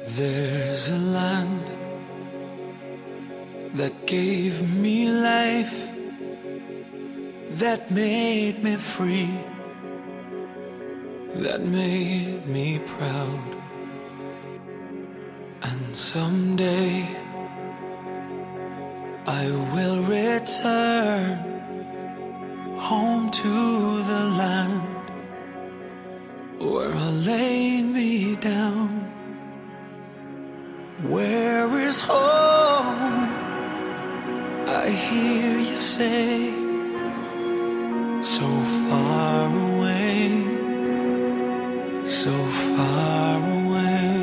There's a land that gave me life, that made me free, that made me proud. And someday I will return home to the land where I laid me down. Where is home? I hear you say, so far away, so far away.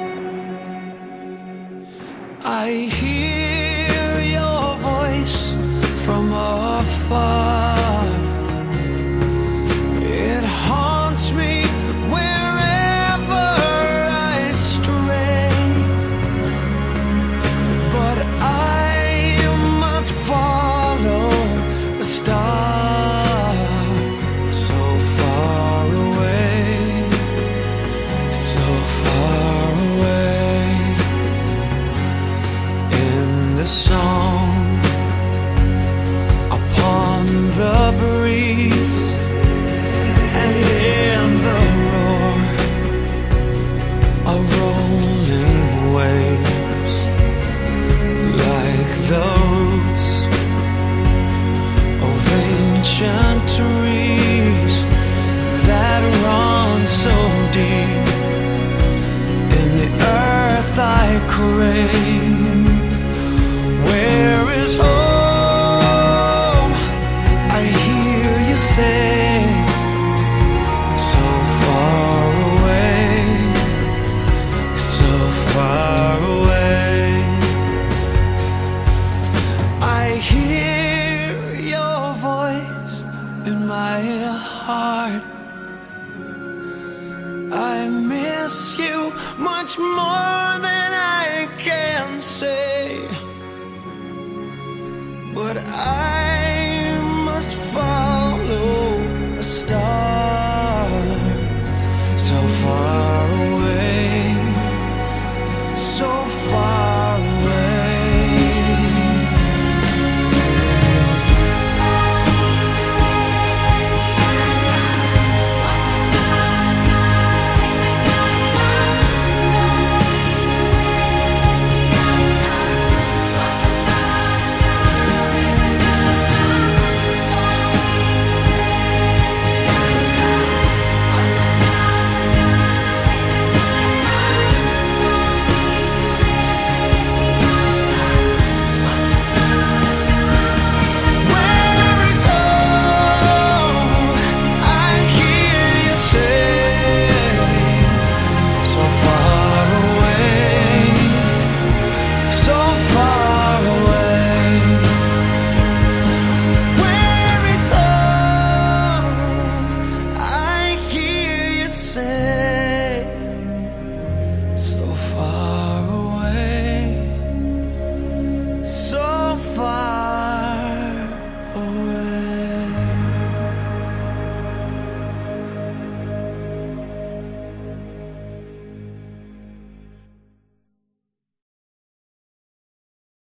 I hear your voice from afar. It haunts me wherever I stray, but I must follow the star. So far away, so far away. In the song, upon the breeze, and in the roar of rolling waves, like the roots of ancient trees that run so deep in the earth I crave. Where is home? I hear you say, so far away, so far away. I hear your voice in my heart. I miss you much more than I can say, but I